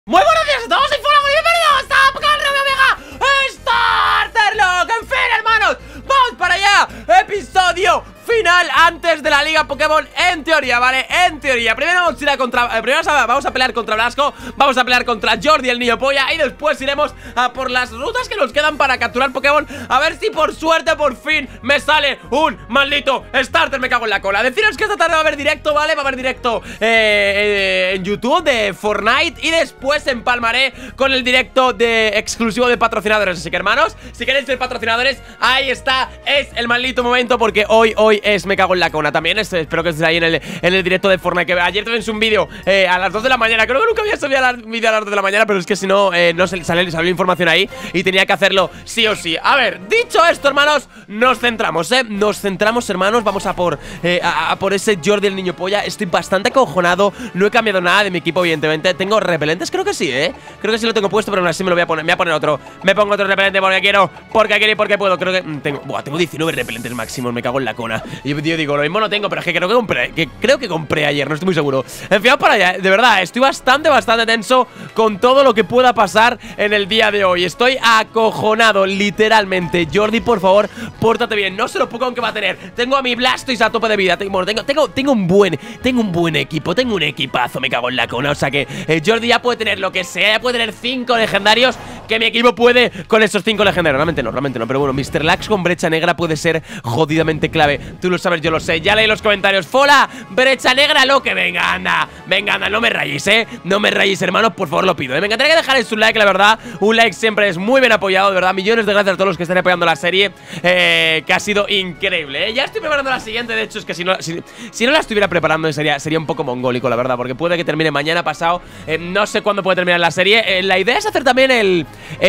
Muy buenos días a todos, soy Folago y bienvenidos a Canal Omega Starterlock. En fin, hermanos, vamos para allá. Episodio final antes de la Liga Pokémon, en teoría, ¿vale? En teoría. Primero vamos a ir a vamos a pelear contra Blasco, vamos a pelear contra Jordi, el niño polla, y después iremos a por las rutas que nos quedan para capturar Pokémon. A ver si por suerte, por fin, me sale un maldito starter. Me cago en la cola. Deciros que esta tarde va a haber directo, ¿vale? Va a haber directo en YouTube de Fortnite, y después empalmaré con el directo de exclusivo de patrocinadores. Así que, hermanos, si queréis ser patrocinadores, ahí está, es el maldito momento, porque hoy es me cago en la cona también. Espero que estés ahí en el directo de Fortnite, que ayer te ves un vídeo a las 2 de la mañana. Creo que nunca había subido vídeo a las 2 de la mañana, pero es que si no, no salió información ahí y tenía que hacerlo sí o sí. A ver, dicho esto, hermanos, nos centramos, nos centramos, hermanos. Vamos a por ese Jordi, el niño polla. Estoy bastante acojonado, no he cambiado nada de mi equipo, evidentemente. Tengo repelentes, creo que sí, creo que sí lo tengo puesto, pero aún así me lo voy a poner. Me voy a poner otro, me pongo otro repelente porque quiero, y porque puedo. Creo que tengo 19 repelentes máximos, me cago en la cona. Y yo digo, lo mismo no tengo, pero es que creo que compré ayer, no estoy muy seguro. En fin, vamos para allá, de verdad, estoy bastante tenso con todo lo que pueda pasar en el día de hoy. Estoy acojonado, literalmente. Jordi, por favor, pórtate bien. No sé los Pokémon que va a tener. Tengo a mi Blastoise a tope de vida. Tengo un buen equipo, tengo un equipazo, me cago en la cona. O sea que Jordi ya puede tener lo que sea, ya puede tener 5 legendarios, que mi equipo puede con esos 5 legendarios. Realmente no, pero bueno, Mr. Lax con brecha negra puede ser jodidamente clave. Tú lo sabes, yo lo sé. Ya leí los comentarios. Fola, brecha negra, lo que venga, anda, no me rayes, no me rayes, hermanos, por favor, lo pido, Me encantaría que dejarais un like, la verdad. Un like siempre es muy bien apoyado, de verdad. Millones de gracias a todos los que están apoyando la serie, que ha sido increíble, Ya estoy preparando la siguiente. De hecho, es que si no la estuviera preparando sería un poco mongólico, la verdad, porque puede que termine mañana, pasado, no sé cuándo puede terminar la serie. La idea es hacer también el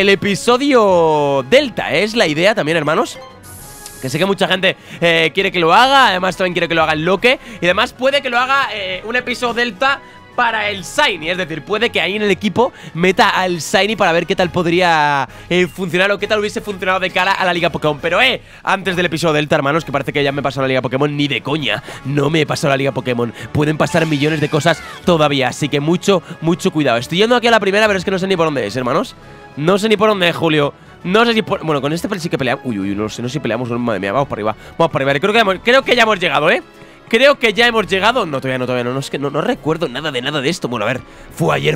episodio Delta, es la idea también, hermanos. Que sé que mucha gente quiere que lo haga. Además también quiere que lo haga el Loque. Y además puede que lo haga un episodio Delta para el Shiny. Es decir, puede que ahí en el equipo meta al Shiny para ver qué tal podría funcionar, o qué tal hubiese funcionado de cara a la Liga Pokémon. Pero antes del episodio Delta, hermanos, que parece que ya me he pasado la Liga Pokémon. Ni de coña, no me he pasado la Liga Pokémon. Pueden pasar millones de cosas todavía, así que mucho cuidado. Estoy yendo aquí a la primera, pero es que no sé ni por dónde es, hermanos. No sé ni por dónde es, Julio. No sé si bueno, con este sí que peleamos. Uy, no sé si peleamos. Madre mía, vamos para arriba. Creo que ya hemos llegado, Creo que ya hemos llegado. No, todavía no. Es que no recuerdo nada de esto. Bueno, a ver, fue ayer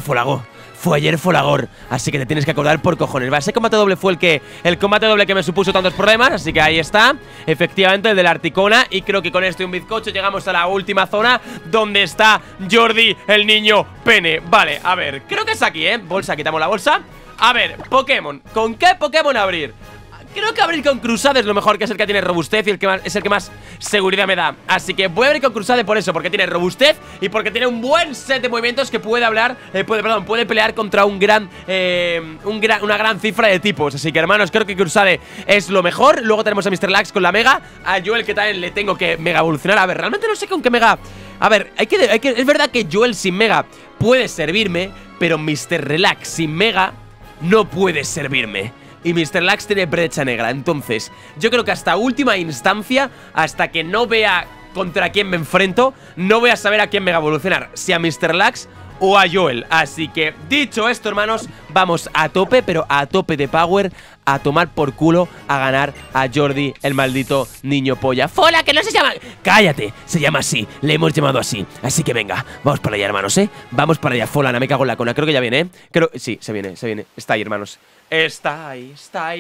Folagor. Así que te tienes que acordar por cojones. Ese combate doble fue el combate doble que me supuso tantos problemas. Así que ahí está, efectivamente, el de la Articona. Y creo que con esto y un bizcocho llegamos a la última zona, donde está Jordi, el niño pene. Vale, a ver, creo que es aquí, bolsa, quitamos la bolsa. A ver, Pokémon, ¿con qué Pokémon abrir? Creo que abrir con Crusade es lo mejor, que es el que tiene robustez y es el que más seguridad me da. Así que voy a abrir con Crusade por eso, porque tiene robustez y porque tiene un buen set de movimientos que puede puede pelear contra una gran cifra de tipos. Así que, hermanos, creo que Crusade es lo mejor. Luego tenemos a Mr. Lax con la Mega, a Joel, que también le tengo que Mega evolucionar. A ver, realmente no sé con qué Mega. A ver, es verdad que Joel sin Mega puede servirme, pero Mr. Relax sin Mega no puede servirme. Y Mr. Lax tiene brecha negra. Entonces, yo creo que hasta última instancia, hasta que no vea contra quién me enfrento, no voy a saber a quién mega evolucionar, si a Mr. Lax o a Joel. Así que, dicho esto, hermanos, vamos a tope, pero a tope de power, a tomar por culo, a ganar a Jordi, el maldito niño polla. ¡Fola, que no se llama! ¡Cállate! Se llama así, le hemos llamado así. Así que venga, vamos para allá, hermanos, Vamos para allá, Fola, no me cago en la cona. Creo que ya viene, sí, se viene. Está ahí, hermanos. Está ahí.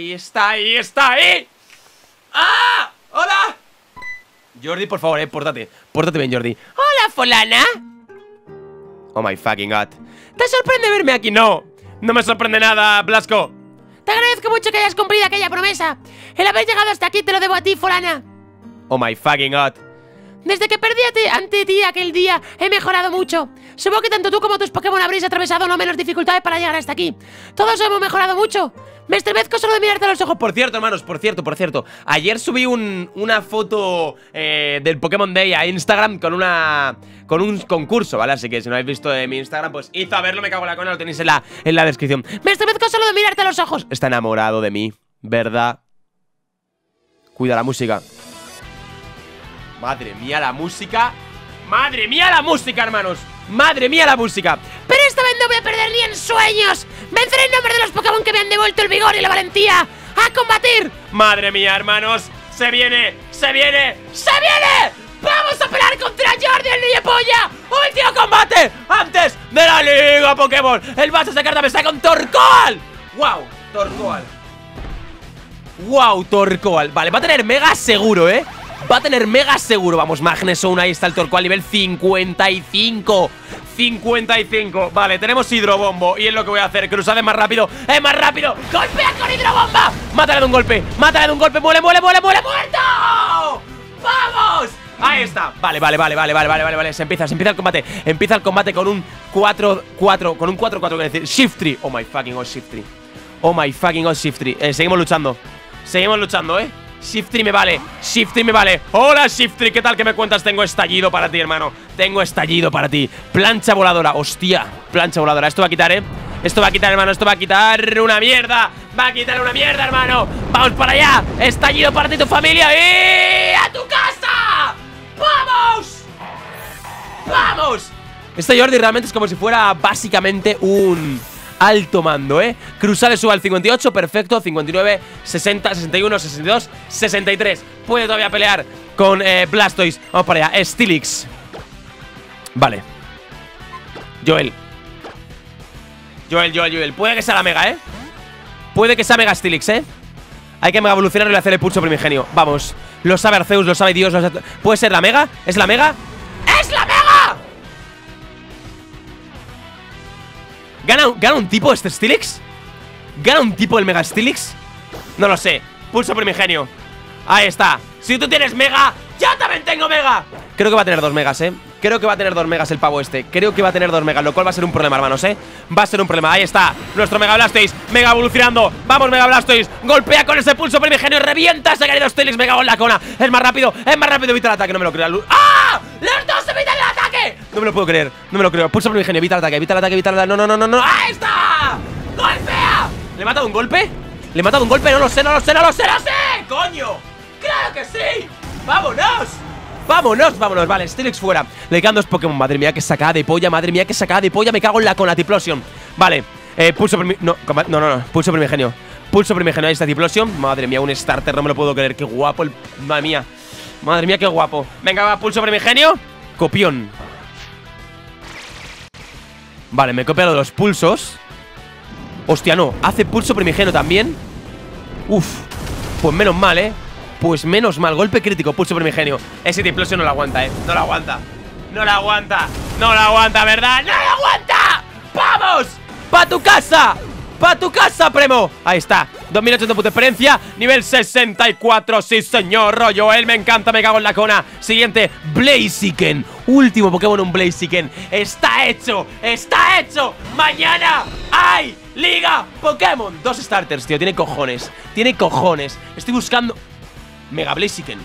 ¡Ah! ¡Hola! Jordi, por favor, pórtate bien, Jordi. ¡Hola, Folana! Oh my fucking god. ¿Te sorprende verme aquí? No me sorprende nada, Blasco. Te agradezco mucho que hayas cumplido aquella promesa. El haber llegado hasta aquí te lo debo a ti, Folana. Oh my fucking god. Desde que perdí ante ti aquel día, he mejorado mucho. Supongo que tanto tú como tus Pokémon habréis atravesado no menos dificultades para llegar hasta aquí. Todos hemos mejorado mucho. Me estremezco solo de mirarte a los ojos. Por cierto, hermanos, por cierto. Ayer subí una foto del Pokémon Day a Instagram con un concurso, ¿vale? Así que si no habéis visto mi Instagram, pues id a verlo, me cago en la cona, lo tenéis en la descripción. Me estremezco solo de mirarte a los ojos. Está enamorado de mí, ¿verdad? Cuida la música. Madre mía la música, hermanos. Madre mía la música. Pero esta vez no voy a perder ni en sueños. Venceré en nombre de los Pokémon que me han devuelto el vigor y la valentía. ¡A combatir! Madre mía, hermanos. ¡Se viene! ¡Se viene! ¡Se viene! ¡Vamos a pelear contra Jordi, el niño polla! ¡Último combate! ¡Antes de la Liga Pokémon! El vaso de carta me está con Torkoal. ¡Wow! Torkoal. ¡Wow! Torkoal. Vale, va a tener mega seguro, ¿eh? Va a tener mega seguro. Vamos, Magneson, ahí está el Torkoal, nivel 55. 55. Vale, tenemos hidrobombo. Y es lo que voy a hacer. Cruzad es más rápido. ¡Es más rápido! ¡Golpea con hidrobomba! ¡Mátale de un golpe! ¡Mátale de un golpe! ¡Muere, muere, muere, muere! ¡Muerto! ¡Vamos! Ahí está. Vale. Se empieza el combate. Empieza el combate con un 4-4. Con un 4-4, quiero decir. Shift 3. Oh my fucking god, Shift 3. Oh my fucking god, Shift 3. Seguimos luchando. Seguimos luchando, ¿eh? Shift 3 me vale. Shift 3 me vale. Hola, Shift 3. ¿Qué tal? ¿Qué me cuentas? Tengo estallido para ti, hermano. Tengo estallido para ti. Plancha voladora. Hostia. Plancha voladora. Esto va a quitar, ¿eh? Esto va a quitar, hermano. Esto va a quitar una mierda. Va a quitar una mierda, hermano. Vamos para allá. Estallido para ti y tu familia. ¡Y a tu casa! ¡Vamos! ¡Vamos! Este Jordi realmente es como si fuera básicamente un alto mando, ¿eh? Cruzales sube al 58, perfecto. 59, 60, 61, 62, 63. Puede todavía pelear con Blastoise. Vamos para allá. Steelix. Vale. Joel. Puede que sea la mega, ¿eh? Puede que sea mega Steelix, ¿eh? Hay que mega evolucionar y hacer el pulso primigenio. Vamos. Lo sabe Arceus, lo sabe Dios. ¿Puede ser la mega? ¿Es la mega? ¡Es la mega! ¿Gana un tipo este Steelix? ¿Gana un tipo el mega Steelix? No lo sé. Pulso primigenio. Ahí está. Si tú tienes mega, yo también tengo mega. Creo que va a tener 2 megas, ¿eh? Creo que va a tener 2 megas el pavo este. Creo que va a tener 2 megas, lo cual va a ser un problema, hermanos, ¿eh? Va a ser un problema. Ahí está. Nuestro Mega Blastoise. Mega evolucionando. Vamos, Mega Blastoise. Golpea con ese pulso primigenio. Revienta ese querido Steelix. Mega con la cona. Es más rápido. Evita el ataque. No me lo creo. ¡Ah! ¡Los dos evitan el ataque! No me lo puedo creer. No me lo creo. Pulso primigenio. Evita el ataque. No. ¡Ahí está! ¡Golpea! ¿Le he matado un golpe? No lo sé. ¡Coño! ¡Claro que sí! ¡Vámonos! Vale, Steelix fuera. Le quedan 2 Pokémon, madre mía, que sacada de polla. Me cago en la con la Tiplosion. Vale, pulso pulso primigenio. Ahí está Tiplosion. Madre mía, un starter, no me lo puedo creer. Qué guapo Madre mía, qué guapo. Venga, va, pulso primigenio. Copión. Vale, me he copiado los pulsos. Hostia, no, hace pulso primigenio también. Uf, pues menos mal, Pues menos mal, golpe crítico, pulso primigenio. Ese Tiplosion no lo aguanta, No lo aguanta, ¿verdad? ¡No lo aguanta! ¡Vamos! ¡Pa tu casa, Premo! Ahí está, 2800 de puta experiencia. Nivel 64, sí señor, rollo. Él me encanta, me cago en la cona. Siguiente, Blaziken. Último Pokémon, un Blaziken. Está hecho. Mañana hay Liga Pokémon. 2 starters, tío, tiene cojones. Estoy buscando Mega Blaziken.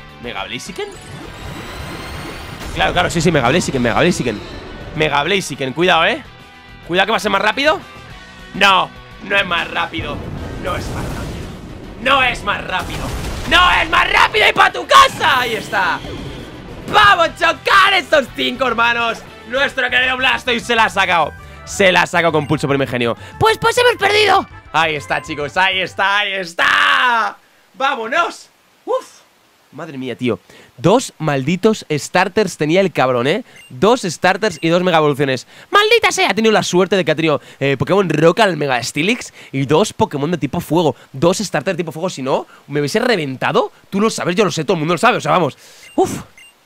Claro, sí, Mega Blaziken, cuidado, Cuidado que va a ser más rápido. No es más rápido. Y para tu casa. Ahí está. Vamos a chocar estos 5, hermanos. Nuestro querido Blastoise se la ha sacado. Con pulso primigenio. Pues hemos perdido. Ahí está, chicos, ahí está. ¡Vámonos! ¡Uf! Madre mía, tío. 2 malditos starters tenía el cabrón, 2 starters y 2 mega evoluciones. ¡Maldita sea! Ha tenido la suerte de que ha tenido Pokémon Roca al Mega Steelix y 2 Pokémon de tipo fuego. 2 starters de tipo fuego, si no, me hubiese reventado. Tú lo sabes, yo lo sé, todo el mundo lo sabe, o sea, vamos. ¡Uf!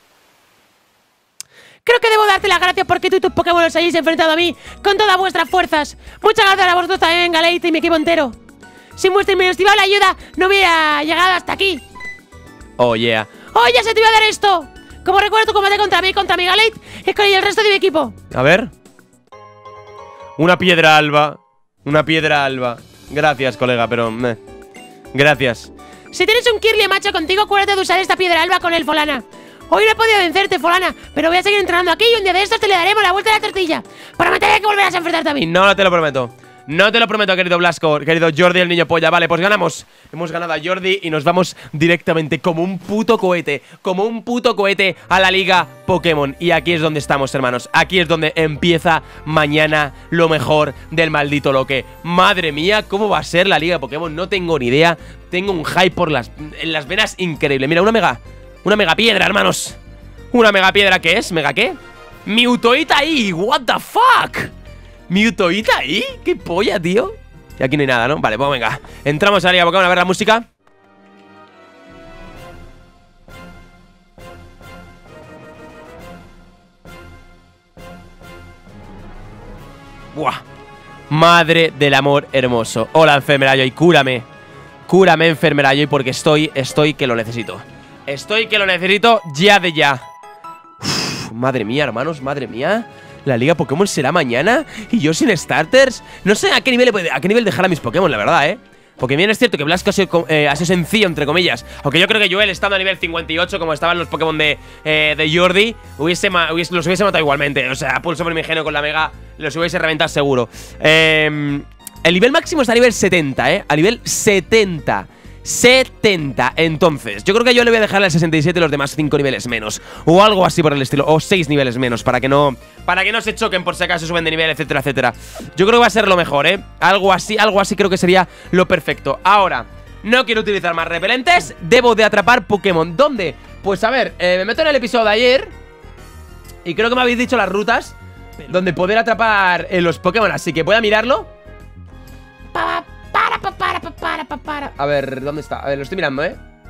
Creo que debo darte las gracias porque tú y tus Pokémon os hayáis enfrentado a mí con todas vuestras fuerzas. Muchas gracias a vosotros también, Gallade y mi equipo entero. Sin vuestra inestimable ayuda no hubiera llegado hasta aquí. Oh, yeah. ¡Oh, ya se te iba a dar esto! Como recuerdo tu combate contra mi Gallade y con el resto de mi equipo. A ver. Una piedra alba. Gracias, colega, pero... Gracias. Si tienes un Kirlia macho contigo, acuérdate de usar esta piedra alba con el Folana. Hoy no he podido vencerte, Folana, pero voy a seguir entrenando aquí y un día de estos te le daremos la vuelta a la tortilla. Prometeré que volverás a enfrentarte a mí. No te lo prometo. No te lo prometo, querido Blasco, querido Jordi el niño polla. Vale, pues ganamos. Hemos ganado a Jordi y nos vamos directamente como un puto cohete. Como un puto cohete a la Liga Pokémon. Y aquí es donde estamos, hermanos. Aquí es donde empieza mañana lo mejor del maldito loque. Madre mía, ¿cómo va a ser la Liga Pokémon? No tengo ni idea. Tengo un hype en las venas increíble. Mira, una mega piedra, hermanos. Una mega piedra, ¿qué es? ¿Mega qué? Mewtwoita ahí, what the fuck. ¿Mewtwoita ahí? ¿Qué polla, tío? Y aquí no hay nada, ¿no? Vale, pues venga. Entramos a la Liga Pokémon a ver la música. Buah. Madre del amor hermoso. Hola, enfermera Joy, cúrame. Cúrame, enfermera Joy, porque estoy que lo necesito. Estoy que lo necesito ya de ya. Uf, madre mía, hermanos, madre mía. La Liga Pokémon será mañana y yo sin starters. No sé a qué nivel dejar a mis Pokémon, la verdad, Porque bien es cierto que Blasco ha sido sencillo, entre comillas. Aunque yo creo que Joel, estando a nivel 58, como estaban los Pokémon de Jordi, los hubiese matado igualmente. O sea, Pulso Primigenio con la Mega los hubiese reventado seguro. El nivel máximo está a nivel 70, A nivel 70. Entonces, yo creo que yo le voy a dejar el 67 y los demás 5 niveles menos. O algo así por el estilo. O 6 niveles menos, para que no se choquen por si acaso suben de nivel, etcétera, etcétera. Yo creo que va a ser lo mejor, Algo así creo que sería lo perfecto. Ahora, no quiero utilizar más repelentes. Debo de atrapar Pokémon. ¿Dónde? Pues a ver, me meto en el episodio de ayer y creo que me habéis dicho las rutas donde poder atrapar los Pokémon. Así que voy a mirarlo. A ver, ¿dónde está? A ver, lo estoy mirando,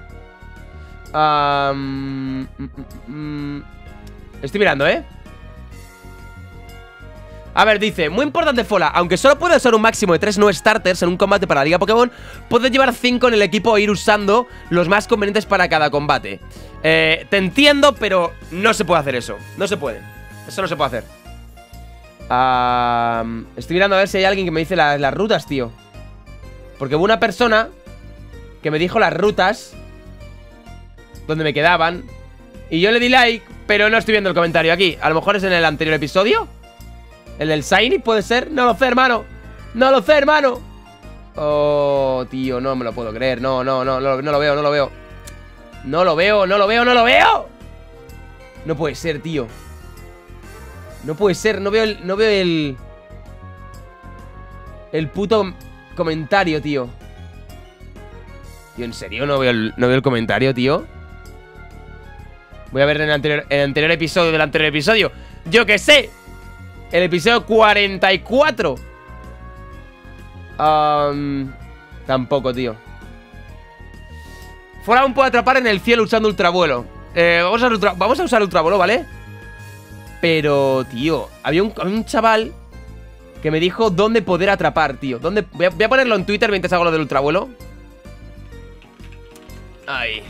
Estoy mirando, A ver, dice, muy importante, Fola. Aunque solo puedes usar un máximo de 3 no starters en un combate para la Liga Pokémon, puedes llevar 5 en el equipo e ir usando los más convenientes para cada combate. Te entiendo, pero no se puede hacer eso. No se puede. Eso no se puede hacer. Estoy mirando a ver si hay alguien que me dice las rutas, tío. Porque hubo una persona que me dijo las rutas donde me quedaban y yo le di like, pero no estoy viendo el comentario aquí. A lo mejor es en el anterior episodio. ¿El del Shiny puede ser? No lo sé, hermano. No lo sé, hermano. Oh, tío, no me lo puedo creer. No lo veo. No lo veo. No puede ser, tío. No puede ser. No veo el puto comentario, tío. Tío, ¿en serio no veo el comentario, tío? Voy a ver en el anterior episodio del anterior episodio. ¡Yo qué sé! El episodio 44. Tampoco, tío. Fuera aún puedo atrapar en el cielo usando ultravuelo. Vamos a usar ultravuelo, ¿vale? Pero, tío, había un chaval que me dijo dónde poder atrapar, tío. Voy a ponerlo en Twitter mientras hago lo del ultravuelo. Ahí.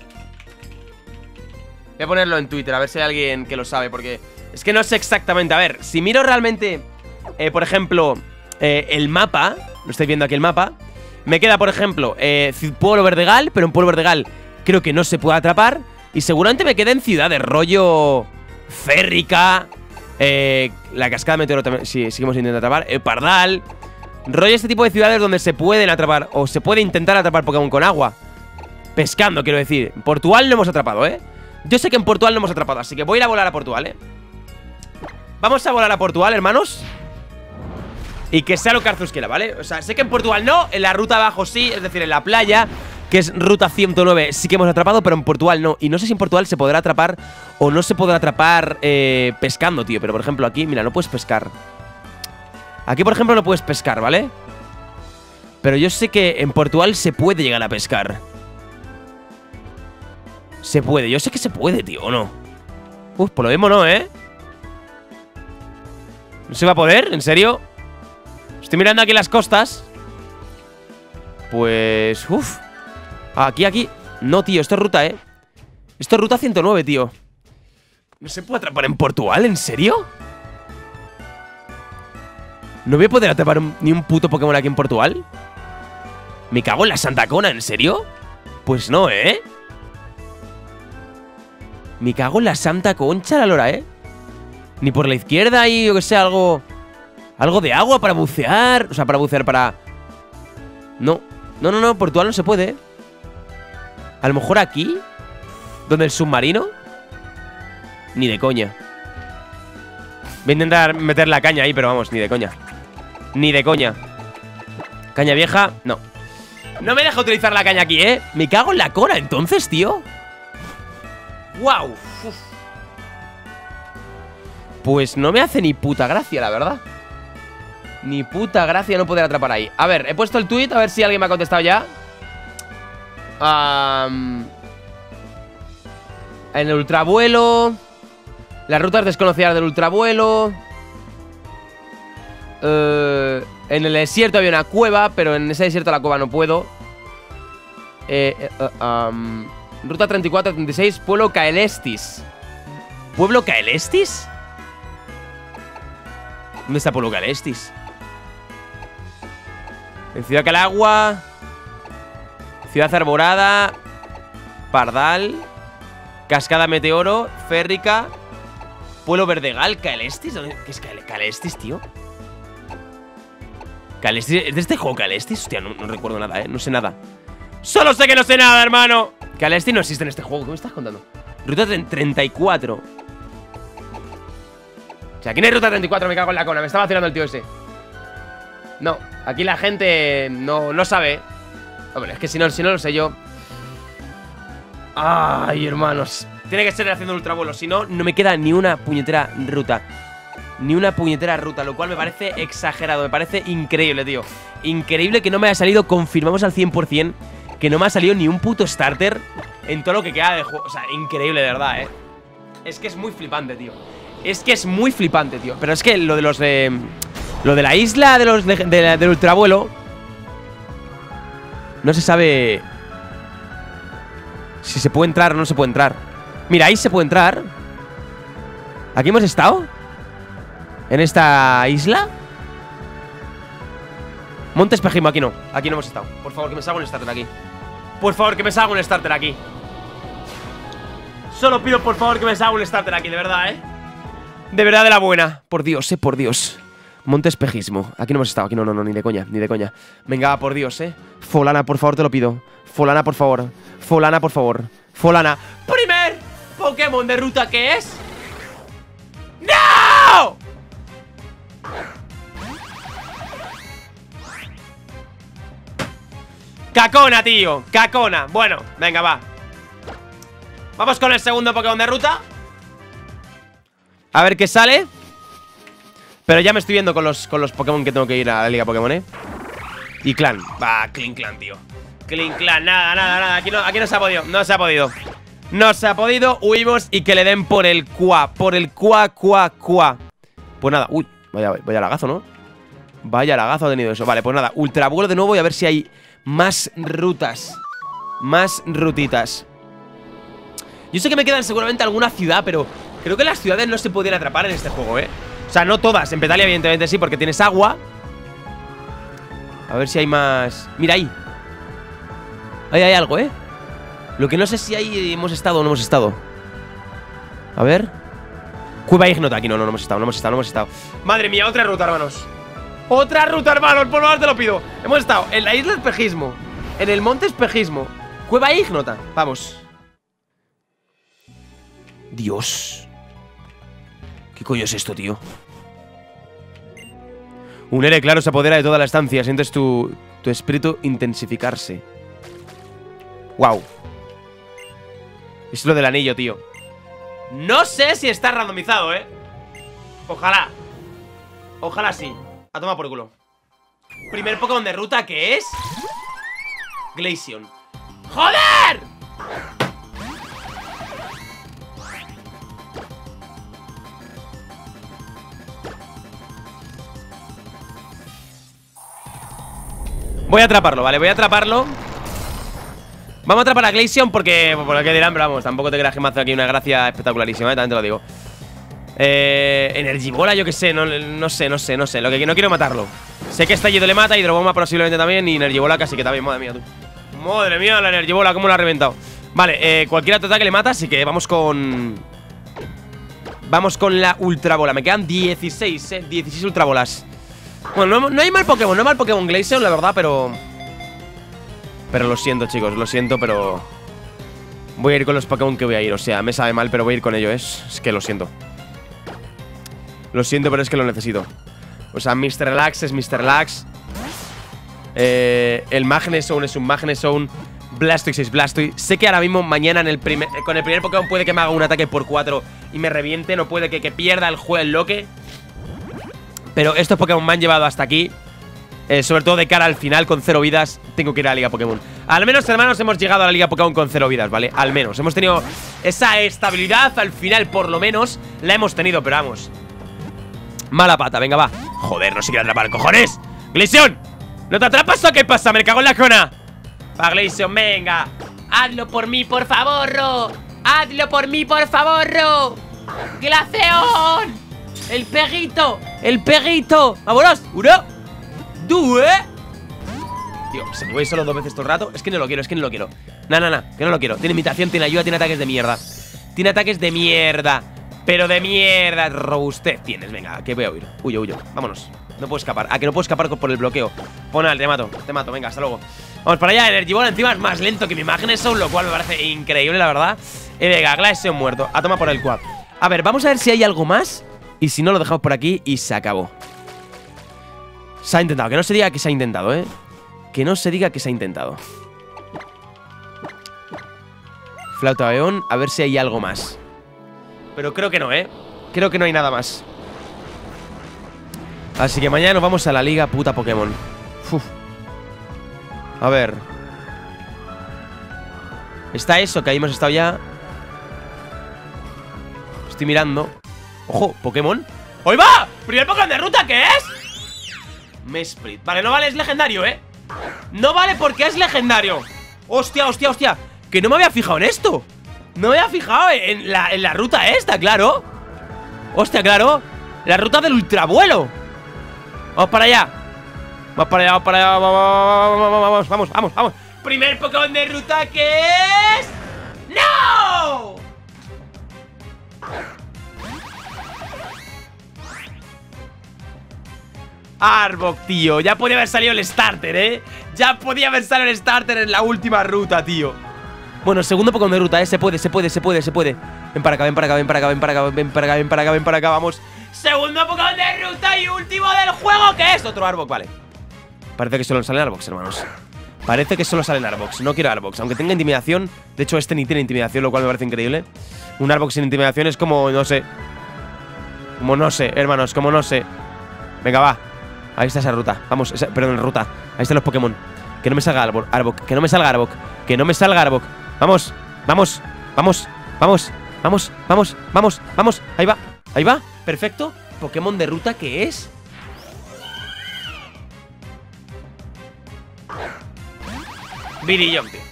Voy a ponerlo en Twitter, a ver si hay alguien que lo sabe, porque es que no sé exactamente. A ver, si miro realmente, por ejemplo, el mapa, lo estáis viendo aquí el mapa, me queda, por ejemplo, Pueblo Verdegal, pero en Pueblo Verdegal creo que no se puede atrapar. Y seguramente me queda en ciudades, rollo Férrica, la Cascada Meteoro también, sí, seguimos intentando atrapar, Pardal, rollo este tipo de ciudades donde se pueden atrapar, o se puede intentar atrapar Pokémon con agua. Pescando, quiero decir. En Portugal no hemos atrapado, Yo sé que en Portugal no hemos atrapado, así que voy a ir a volar a Portugal, Vamos a volar a Portugal, hermanos. Y que sea lo que Arceus quiera, ¿vale? O sea, sé que en Portugal no, en la ruta abajo sí, es decir, en la playa, que es ruta 109, sí que hemos atrapado, pero en Portugal no. Y no sé si en Portugal se podrá atrapar o no se podrá atrapar pescando, tío. Pero, por ejemplo, aquí, mira, no puedes pescar. Aquí, por ejemplo, no puedes pescar, ¿vale? Pero yo sé que en Portugal se puede llegar a pescar. Se puede, yo sé que se puede, tío, ¿o no? Uf, por lo mismo no, ¿No se va a poder? ¿En serio? Estoy mirando aquí las costas. Pues... Uf. Aquí. No, tío, esto es ruta, Esto es ruta 109, tío. ¿No se puede atrapar en Portugal? ¿En serio? ¿No voy a poder atrapar ni un puto Pokémon aquí en Portugal? Me cago en la Santa Cona, ¿en serio? Pues no, Me cago en la Santa Concha la lora, Ni por la izquierda y yo que sé, algo Algo de agua para bucear. O sea, para bucear, para... No, portugal no se puede. A lo mejor aquí, donde el submarino. Ni de coña. Voy a intentar meter la caña ahí, pero vamos, ni de coña. Ni de coña. Caña vieja, no. No me deja utilizar la caña aquí, ¿eh? Me cago en la cola, entonces, tío. ¡Wow! Uf. Pues no me hace ni puta gracia, la verdad. Ni puta gracia no poder atrapar ahí. A ver, he puesto el tweet, a ver si alguien me ha contestado ya. En el ultravuelo. Las rutas desconocidas del ultravuelo. En el desierto había una cueva, pero en ese desierto la cueva no puedo. Ruta 34-36, Pueblo Caelestis. ¿Pueblo Caelestis? ¿Dónde está Pueblo Caelestis? En Ciudad Calagua, Ciudad Arborada, Pardal, Cascada Meteoro, Férrica, Pueblo Verdegal, Caelestis. ¿Qué es Caelestis, tío? ¿Caelestis? ¿Es de este juego Caelestis? Hostia, no recuerdo nada, no sé nada. Solo sé que no sé nada, hermano. Caelestis no existe en este juego, ¿qué me estás contando? Ruta 34. O sea, aquí no hay ruta 34, me cago en la cona. Me estaba vacilando el tío ese. No, aquí la gente no sabe. Hombre, es que si no lo sé yo. Ay, hermanos. Tiene que ser haciendo ultravuelo. Si no, no me queda ni una puñetera ruta. Ni una puñetera ruta, lo cual me parece exagerado. Me parece increíble, tío. Increíble que no me haya salido, confirmamos al 100%, que no me ha salido ni un puto starter en todo lo que queda de juego. O sea, increíble, de verdad, Es que es muy flipante, tío. Es que es muy flipante, tío. Pero es que lo de los de... Lo de la isla de los del ultravuelo, no se sabe si se puede entrar o no se puede entrar. Mira, ahí se puede entrar. ¿Aquí hemos estado? ¿En esta isla? Monte Espejismo, aquí no. Aquí no hemos estado. Por favor, que me salga un starter aquí. Por favor, que me salga un starter aquí. Solo pido, por favor, que me salga un starter aquí, de verdad, De verdad, de la buena. Por Dios, por Dios. Monte Espejismo. Aquí no hemos estado. Aquí no, ni de coña, ni de coña. Venga, por Dios, Folana, por favor, te lo pido. Folana, por favor. Folana, por favor. Folana. ¡Primer Pokémon de ruta que es! ¡No! Cacona, tío. Cacona. Bueno, venga, va. Vamos con el segundo Pokémon de ruta. A ver qué sale. Pero ya me estoy viendo con los Pokémon que tengo que ir a la Liga Pokémon, Y Clan. Va, Clan, tío. Clan, nada. Aquí no se ha podido. No se ha podido. No se ha podido. Huimos y que le den por el cuá. Por el cuá. Pues nada. Uy, vaya lagazo, ¿no? Vaya lagazo ha tenido eso. Vale, pues nada. Ultravuelo de nuevo y a ver si hay más rutas. Más rutitas. Yo sé que me quedan seguramente alguna ciudad, pero creo que las ciudades no se podían atrapar en este juego, O sea, no todas. En Petalia, evidentemente, sí, porque tienes agua. A ver si hay más... Mira, ahí. Ahí hay algo, Lo que no sé si ahí hemos estado o no hemos estado. A ver. Cueva ignota. Aquí no hemos estado. Madre mía, otra ruta, hermanos. Otra ruta, hermanos, por favor, te lo pido. Hemos estado en la isla Espejismo, en el monte Espejismo, Cueva ignota. Vamos. Dios. ¿Qué coño es esto, tío? Un aire claro se apodera de toda la estancia. Sientes tu espíritu intensificarse. Wow. Es lo del anillo, tío. No sé si está randomizado, Ojalá. Ojalá sí. A tomar por culo. Primer Pokémon de ruta que es Glaceon. ¡Joder! Voy a atraparlo, ¿vale? Voy a atraparlo. Vamos a atrapar a Glaceon porque... Por lo que dirán, pero vamos, tampoco te creas que me hace aquí una gracia espectacularísima, también te lo digo. Energibola, yo que sé, no sé. Lo que no quiero matarlo. Sé que Estallido le mata, Hidrobomba posiblemente también. Y Energibola casi que también, madre mía, tú. Madre mía, la Energibola, cómo la ha reventado. Vale, cualquier ataque le mata, así que vamos con... Vamos con la Ultrabola. Me quedan 16, 16 Ultrabolas. Bueno, no hay mal Pokémon, no hay mal Pokémon Glaceon, la verdad, pero lo siento, chicos, lo siento, pero voy a ir con los Pokémon que voy a ir. O sea, me sabe mal, pero voy a ir con ello, es que lo siento. Lo siento, pero es que lo necesito. O sea, Mr. Relax es Mr. Relax. El Magnesound es un Magnesound. Blastoise es Blastoise. Sé que ahora mismo, mañana, con el primer Pokémon puede que me haga un ataque por 4 y me reviente. No puede que pierda el juego, el loque. Pero estos Pokémon me han llevado hasta aquí. Sobre todo de cara al final, con 0 vidas. Tengo que ir a la Liga Pokémon. Al menos, hermanos, hemos llegado a la Liga Pokémon con 0 vidas, ¿vale? Al menos, hemos tenido esa estabilidad. Al final, por lo menos, la hemos tenido, pero vamos, mala pata, venga, va. Joder, no se quiere atrapar, cojones. Glaceon, ¿no te atrapas o qué pasa? Me cago en la cona. Va, Glaceon, venga. Hazlo por mí, por favor, Ro. Hazlo por mí, por favor, Ro. Glaceon. El peguito. El peguito. Vámonos. 1, 2. Tío, se me voy solo 2 veces todo el rato. Es que no lo quiero, es que no lo quiero. No, que no lo quiero. Tiene imitación, tiene ayuda, tiene ataques de mierda. Tiene ataques de mierda. Pero de mierda. Robustez tienes, venga, que voy a huir. Huyo, vámonos. No puedo escapar. Que no puedo escapar por el bloqueo. Pon al, te mato, venga, hasta luego. Vamos para allá, Energy Ball encima es más lento que mi Magnesound, lo cual me parece increíble, la verdad. Y venga, Glaceon muerto, a tomar por el quad. A ver, vamos a ver si hay algo más. Y si no, lo dejamos por aquí y se acabó. Se ha intentado, que no se diga que se ha intentado, que no se diga que se ha intentado. Flauta Baeón, a ver si hay algo más. Pero creo que no, creo que no hay nada más. Así que mañana nos vamos a la Liga puta Pokémon. Uf. A ver. Está eso, que ahí hemos estado ya. Estoy mirando. Ojo, Pokémon. ¡Hoy va! ¿Primer Pokémon de ruta qué es? Mesprit. Vale, no vale, es legendario, no vale porque es legendario. Hostia. Que no me había fijado en esto. No me había fijado en la ruta esta, claro. Hostia, claro. La ruta del ultravuelo. Vamos para allá. Vamos. Primer Pokémon de ruta que es... ¡No! Arbok, tío. Ya podía haber salido el starter, Ya podía haber salido el starter en la última ruta, tío. Bueno, segundo Pokémon de ruta, Se puede. Ven para acá, vamos. Segundo Pokémon de ruta y último del juego, ¿qué es? Otro Arbok, vale. Parece que solo salen Arboks, hermanos. Parece que solo salen Arboks. No quiero Arboks, aunque tenga intimidación. De hecho, este ni tiene intimidación, lo cual me parece increíble. Un Arbok sin intimidación es como, no sé. Como no sé, hermanos, como no sé. Venga, va. Ahí está esa ruta. Vamos, perdón, ruta. Ahí están los Pokémon. Que no me salga Arbok. Que no me salga Arbok. Que no me salga Arbok. Vamos. Ahí va. Perfecto. Pokémon de ruta, ¿qué es? Billonte.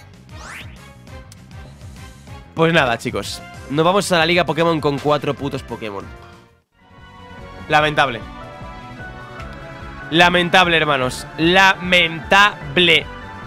Pues nada, chicos. Nos vamos a la Liga Pokémon con 4 putos Pokémon. Lamentable. Lamentable, hermanos. Lamentable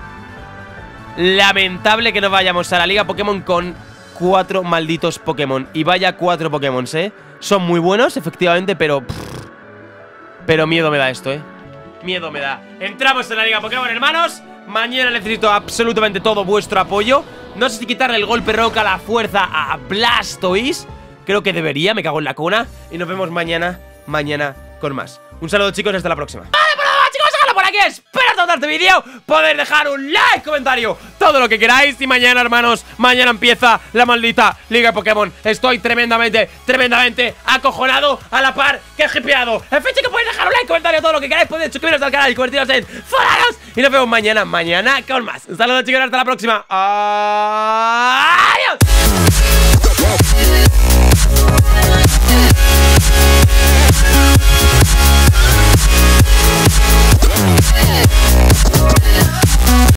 que nos vayamos a la Liga Pokémon con 4 malditos Pokémon. Y vaya 4 Pokémon, Son muy buenos, efectivamente, pero miedo me da esto, Miedo me da. Entramos en la Liga Pokémon, hermanos. Mañana necesito absolutamente todo vuestro apoyo. No sé si quitarle el golpe roca a la fuerza a Blastoise. Creo que debería, me cago en la cuna. Y nos vemos mañana con más. Un saludo, chicos, hasta la próxima. Vale, pues nada, chicos, déjalo por aquí. Espero que os haya gustado este vídeo. Poder dejar un like, comentario, todo lo que queráis. Y mañana, hermanos, mañana empieza la maldita Liga Pokémon. Estoy tremendamente acojonado, a la par que hipeado. En fin, chicos, podéis dejar un like, comentario, todo lo que queráis. Podéis suscribiros al canal y convertiros en foranos. Y nos vemos mañana con más. Un saludo, chicos, hasta la próxima.